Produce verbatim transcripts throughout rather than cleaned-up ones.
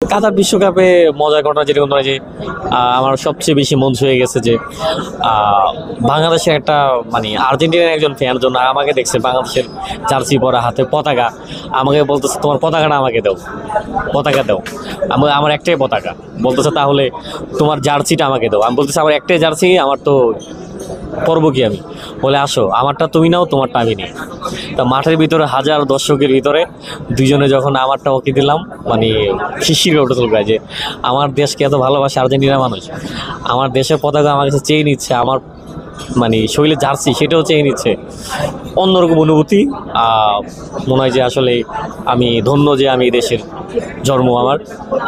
কাতার বিশ্বকাপে মজার ঘটনা যেটা ঘটনা যে আমার সবচেয়ে বেশি মন ছুঁয়ে গেছে যে বাংলাদেশের একটা মানে আর্জেন্টিনার একজন ফ্যান জন্য আমাকে দেখছে বাংলাদেশের জার্সি পরা হাতে পতাকা, আমাকে বলতেছে তোমার পতাকাটা আমাকে দাও, পতাকা দাও। আমি আমার একটাই পতাকা, বলতেছে তাহলে তোমার জার্সিটা আমাকে দাও। আমি বলতেছি আমার একটাই জার্সি, আমার তো পরবো কি আমি, বলে আসো আমারটা তুমি নাও তোমারটা আমি নিই। তা মাঠের ভিতরে হাজার দর্শকের ভিতরে দুজনে যখন আমারটা ওকে দিলাম, মানে শিশিরে উঠে চলবে যে আমার দেশকে এত ভালোবাসে আর্জেন্টিনার মানুষ, আমার দেশের পতাকা আমার কাছে চেয়ে নিচ্ছে, আমার মানে শরীরে জার্সি সেটাও চেয়ে নিচ্ছে। অন্যরকম অনুভূতি, মনে হয় যে আসলে আমি ধন্য যে আমি দেশের জন্ম আমার,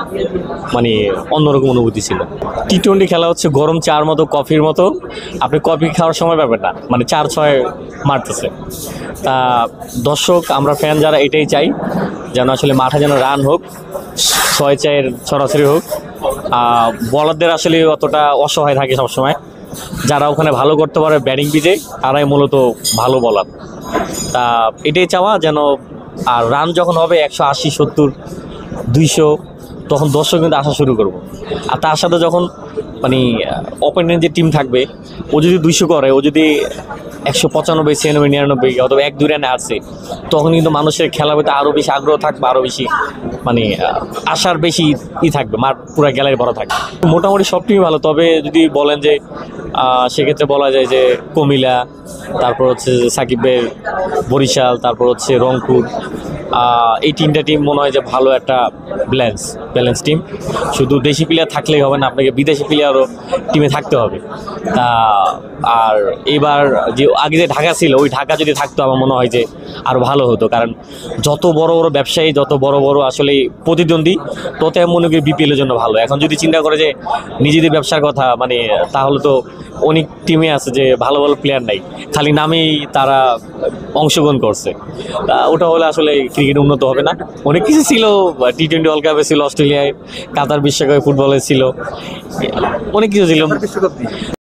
মানে অন্যরকম অনুভূতি ছিল। টি টোয়েন্টি খেলা হচ্ছে গরম চার মতো কফির মতো, আপনি কফি খাওয়ার সময় পাবেন না, মানে চার ছয় মারতেছে। তা দর্শক আমরা ফ্যান যারা এটাই চাই যেন আসলে মাঠে যেন রান হোক, ছয় চায়ের ছড়াছড়ি হোক। বলারদের আসলে অতটা অসহায় থাকে সবসময়, যারা ওখানে ভালো করতে পারে ব্যাটিং পিচে তারাই মূলত ভালো বলার। তা এটাই চাওয়া যেন, আর রান যখন হবে একশো আশি সত্তর দুইশো তখন দর্শক কিন্তু আসা শুরু করবো। আর তার সাথে যখন মানে ওপেনের যে টিম থাকবে ও যদি দুইশো করে, ও যদি একশো পঁচানব্বই ছিয়ানব্বই নিরানব্বই অথবা এক দুই রানে আসে, তখন কিন্তু মানুষের খেলা পেতে আরও বেশি আগ্রহ থাকবে, আরও বেশি মানে আশার বেশি ই থাকবে, মাঠ পুরো গ্যালারি ভরা থাকবে। মোটামুটি সব টিমই ভালো, তবে যদি বলেন যে সেক্ষেত্রে বলা যায় যে কুমিল্লা, তারপর হচ্ছে সাকিবের বরিশাল, তারপর হচ্ছে রংপুর, এই তিনটা টিম মনে হয় যে ভালো একটা ব্যালেন্স ব্যালেন্স টিম। শুধু দেশি প্লেয়ার থাকলেই হবে না, আপনাকে বিদেশি প্লেয়ারও টিমে থাকতে হবে। তা আর এবার যে আগে যে ঢাকা ছিল, ওই ঢাকা যদি থাকতো আমার মনে হয় যে আরও ভালো হতো, কারণ যত বড় বড় ব্যবসায়ী, যত বড় বড় আসলে প্রতিদ্বন্দ্বী, তত মনে করি বিপিএলের জন্য ভালো। এখন যদি চিন্তা করে যে নিজেদের ব্যবসার কথা, মানে তাহলে তো অনেক টিমে আছে যে ভালো ভালো প্লেয়ার নাই, খালি নামেই তারা অংশগ্রহণ করছে। তা ওটা হলে আসলে ক্রিকেট উন্নত হবে না। অনেক কিছু ছিল, টি টোয়েন্টি ওয়ার্ল্ড কাপে ছিল, অস্ট্রেলিয়ায়, কাতার বিশ্বকাপে ফুটবলে ছিল, অনেক কিছু ছিল।